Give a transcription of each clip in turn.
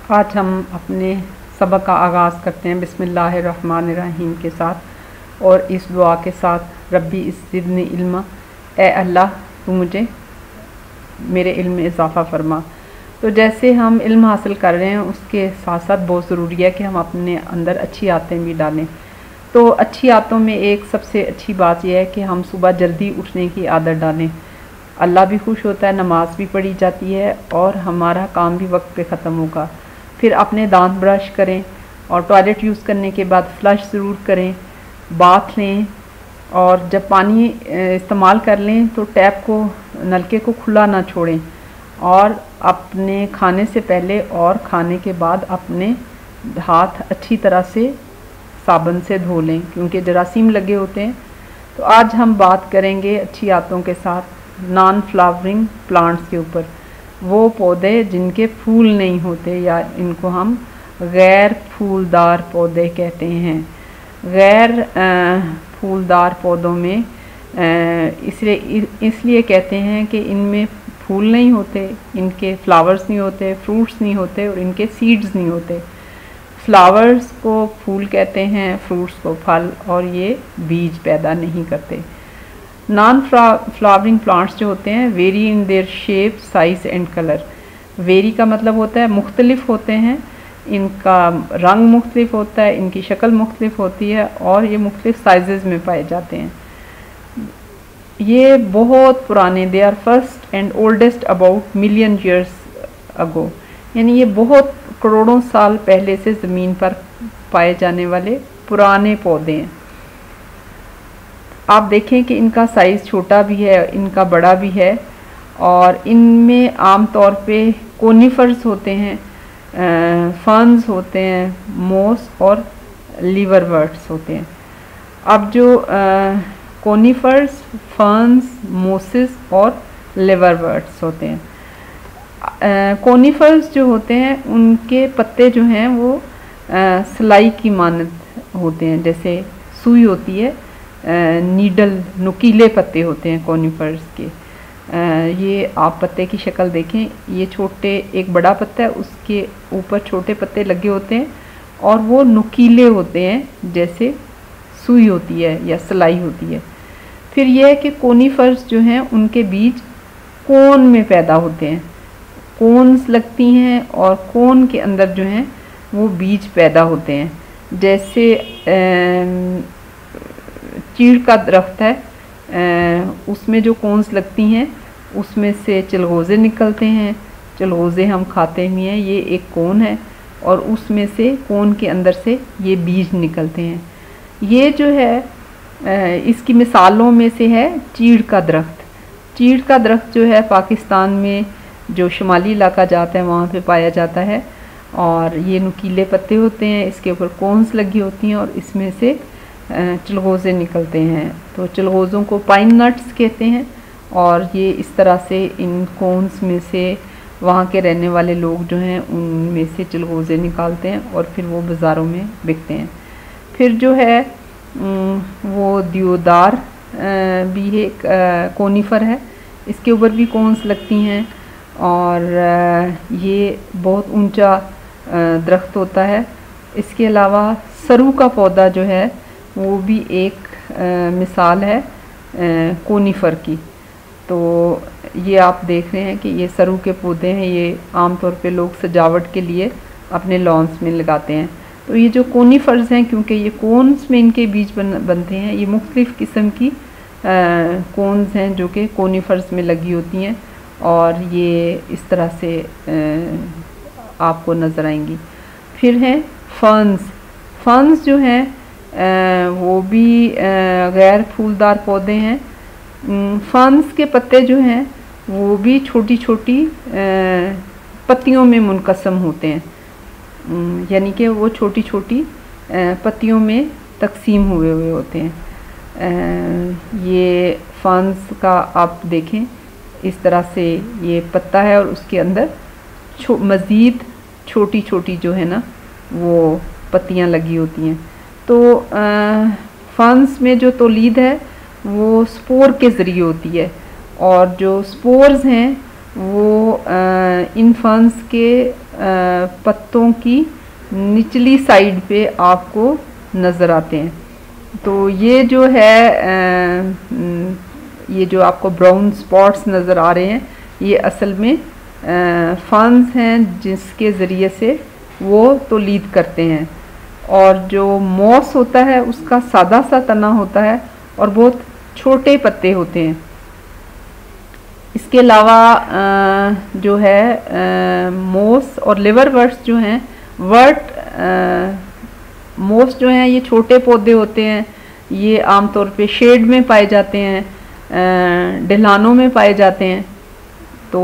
आज हम अपने सबक का आगाज़ करते हैं बिस्मिल्लाहिर्रहमानिर्रहीम के साथ और इस दुआ के साथ, रब्बी ज़िदनी इल्मा, ए अल्लाह तू मुझे मेरे इल्म में इजाफ़ा फरमा। तो जैसे हम इल्म हासिल कर रहे हैं उसके साथ साथ बहुत ज़रूरी है कि हम अपने अंदर अच्छी आदतें भी डालें। तो अच्छी आदतों में एक सबसे अच्छी बात यह है कि हम सुबह जल्दी उठने की आदत डालें। अल्लाह भी खुश होता है, नमाज भी पढ़ी जाती है और हमारा काम भी वक्त पे ख़त्म होगा। फिर अपने दांत ब्रश करें और टॉयलेट यूज़ करने के बाद फ्लश ज़रूर करें, बाथ लें और जब पानी इस्तेमाल कर लें तो टैप को, नलके को खुला ना छोड़ें और अपने खाने से पहले और खाने के बाद अपने हाथ अच्छी तरह से साबुन से धो लें क्योंकि जरासीम लगे होते हैं। तो आज हम बात करेंगे अच्छी आदतों के साथ नॉन फ्लावरिंग प्लांट्स के ऊपर, वो पौधे जिनके फूल नहीं होते या इनको हम गैर फूलदार पौधे कहते हैं। गैर फूलदार पौधों में इसलिए कहते हैं कि इनमें फूल नहीं होते, इनके फ्लावर्स नहीं होते, फ्रूट्स नहीं होते और इनके सीड्स नहीं होते। फ्लावर्स को फूल कहते हैं, फ्रूट्स को फल, और ये बीज पैदा नहीं करते। नॉन फ्लावरिंग प्लांट्स जो होते हैं vary in their shape, size and colour. Vary का मतलब होता है मुख्तलिफ होते हैं, इनका रंग मुख्तलिफ होता है, इनकी शक्ल मुख्तलिफ होती है और ये मुख्तलिफ साइज़ में पाए जाते हैं। ये बहुत पुराने, they are first and oldest about million years ago, यानी ये बहुत करोड़ों साल पहले से ज़मीन पर पाए जाने वाले पुराने पौधे हैं। आप देखें कि इनका साइज़ छोटा भी है, इनका बड़ा भी है और इनमें आम तौर पे कोनिफर्स होते हैं, फर्न्स होते हैं, मोस और लीवरवर्ट्स होते हैं। अब जो कोनिफर्स, फर्न्स, मोसेस और लिवरवर्ट्स होते हैं, कोनिफर्स जो होते हैं उनके पत्ते जो हैं वो सलाई की मानद होते हैं, जैसे सुई होती है, नीडल, नुकीले पत्ते होते हैं कोनिफर्स के। ये आप पत्ते की शक्ल देखें, ये छोटे, एक बड़ा पत्ता है, उसके ऊपर छोटे पत्ते लगे होते हैं और वो नुकीले होते हैं जैसे सुई होती है या सलाई होती है। फिर यह है कि कोनिफर्स जो हैं उनके बीज कोन में पैदा होते हैं, कोन्स लगती हैं और कोन के अंदर जो हैं वो बीज पैदा होते हैं। जैसे चीड़ का दरख्त है, उसमें जो कोन्स लगती हैं उसमें से चलगोज़े निकलते हैं, चलगोज़े हम खाते भी हैं, ये एक कोन है और उसमें से कोन के अंदर से ये बीज निकलते हैं। ये जो है इसकी मिसालों में से है चीड़ का दरख्त। चीड़ का दरख्त जो है पाकिस्तान में जो शुमाली इलाका जाता है वहाँ पे पाया जाता है और ये नुकीले पत्ते होते हैं, इसके ऊपर कोन्स लगी होती हैं और इसमें से चलगोज़े निकलते हैं। तो चलगोज़ों को पाइन नट्स कहते हैं और ये इस तरह से इन कोन्स में से वहाँ के रहने वाले लोग जो हैं उनमें से चलगोज़े निकालते हैं और फिर वो बाज़ारों में बिकते हैं। फिर जो है वो दियोदार भी एक कोनिफर है, इसके ऊपर भी कोन्स लगती हैं और ये बहुत ऊंचा दरख्त होता है। इसके अलावा सरू का पौधा जो है वो भी एक मिसाल है कोनिफर की। तो ये आप देख रहे हैं कि ये सरू के पौधे हैं, ये आमतौर पे लोग सजावट के लिए अपने लॉन्स में लगाते हैं। तो ये जो कोनिफर्स हैं, क्योंकि ये कोन्स में इनके बीज बनते हैं, ये मुख्तलिफ़ किस्म की कोन्स हैं जो कि कोनिफर्स में लगी होती हैं और ये इस तरह से आपको नज़र आएंगी। फिर हैं फर्न्स। फर्न्स जो हैं वो भी गैर फूलदार पौधे हैं। फर्न्स के पत्ते जो हैं वो भी छोटी छोटी पत्तियों में मुनक़सम होते हैं, यानी कि वो छोटी छोटी पत्तियों में तकसीम हुए होते हैं। ये फर्न्स का आप देखें, इस तरह से ये पत्ता है और उसके अंदर मज़ीद छोटी छोटी जो है ना वो पत्तियां लगी होती हैं। तो फर्न्स में जो तौलीद है वो स्पोर के ज़रिए होती है और जो स्पोर्स हैं वो इन फर्न्स के पत्तों की निचली साइड पे आपको नज़र आते हैं। तो ये जो है ये जो आपको ब्राउन स्पॉट्स नज़र आ रहे हैं, ये असल में फंस हैं जिसके ज़रिए से वो तौलीद करते हैं। और जो मॉस होता है उसका सादा सा तना होता है और बहुत छोटे पत्ते होते हैं। इसके अलावा जो है मोस और लिवर वर्ट्स जो हैं, मोस जो हैं ये छोटे पौधे होते हैं। ये आमतौर पे शेड में पाए जाते हैं, ढलानों में पाए जाते हैं। तो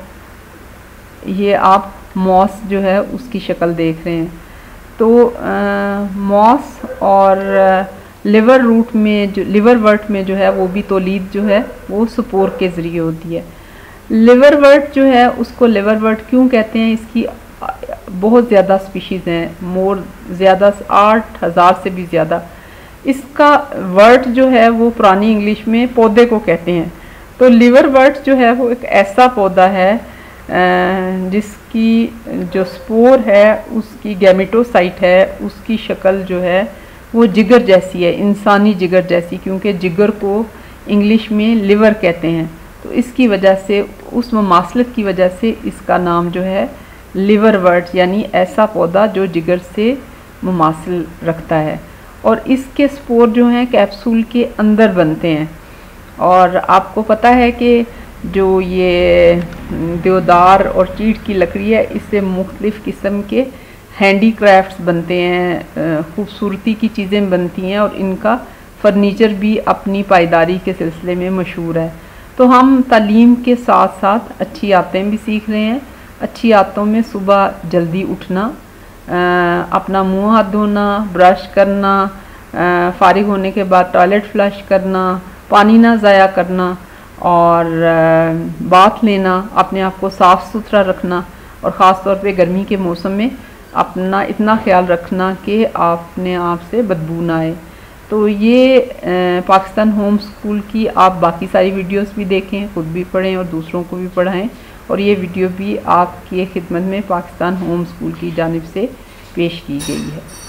ये आप मॉस जो है उसकी शक्ल देख रहे हैं। तो मॉस और लिवर वर्ट में जो है वो भी तौलीद जो है वो स्पोर के ज़रिए होती है। लिवर वर्ट जो है उसको लिवर वर्ट क्यों कहते हैं, इसकी बहुत ज़्यादा स्पीशीज़ हैं, ज़्यादा 8000 से भी ज़्यादा। इसका वर्ट जो है वो पुरानी इंग्लिश में पौधे को कहते हैं। तो लिवर वर्ट जो है वो एक ऐसा पौधा है जिसकी जो स्पोर है उसकी गैमेटोसाइट है, उसकी शक्ल जो है वो जिगर जैसी है, इंसानी जिगर जैसी, क्योंकि जिगर को इंग्लिश में लिवर कहते हैं। तो इसकी वजह से, उस ममासलत की वजह से इसका नाम जो है लिवर वर्ट, यानी ऐसा पौधा जो जिगर से ममासिल रखता है। और इसके स्पोर जो हैं कैप्सूल के अंदर बनते हैं। और आपको पता है कि जो ये देवदार और चीड़ की लकड़ी है, इससे मुख्तलिफ़ किस्म के हैंडी क्राफ्ट्स बनते हैं, खूबसूरती की चीज़ें बनती हैं और इनका फर्नीचर भी अपनी पायदारी के सिलसिले में मशहूर है। तो हम तालीम के साथ साथ अच्छी आदतें भी सीख रहे हैं। अच्छी आदतों में सुबह जल्दी उठना, अपना मुंह हाथ धोना, ब्रश करना, फारिग होने के बाद टॉयलेट फ्लश करना, पानी ना ज़ाया करना और बाथ लेना, अपने आप को साफ़ सुथरा रखना और ख़ास तौर पे गर्मी के मौसम में अपना इतना ख्याल रखना कि अपने आप से बदबू ना आए। तो ये पाकिस्तान होम स्कूल की आप बाकी सारी वीडियोस भी देखें, ख़ुद भी पढ़ें और दूसरों को भी पढ़ाएं। और ये वीडियो भी आपकी खिदमत में पाकिस्तान होम स्कूल की जानिब से पेश की गई है।